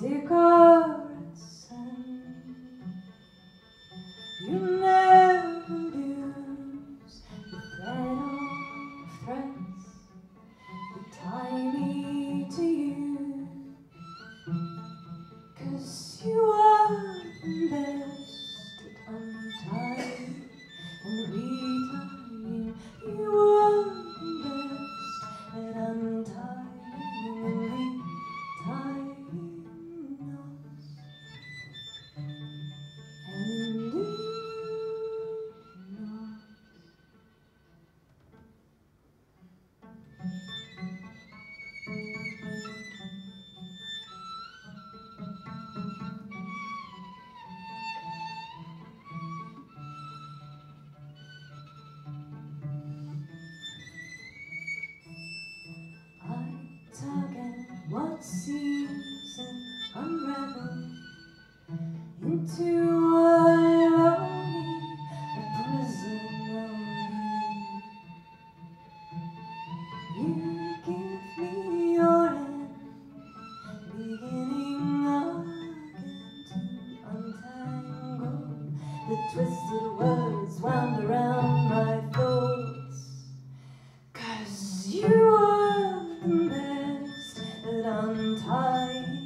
dear corazón, you never lose the thread of threads that tie me to you, 'cause you are the best at untying and retying. You are the best at untying and retying knots. And new knots. I tug at what seems and unravel into a lonely prison of you. You give me your hand, beginning again to untangle the twisted words wound around my thoughts. 'Cause you are the best at untying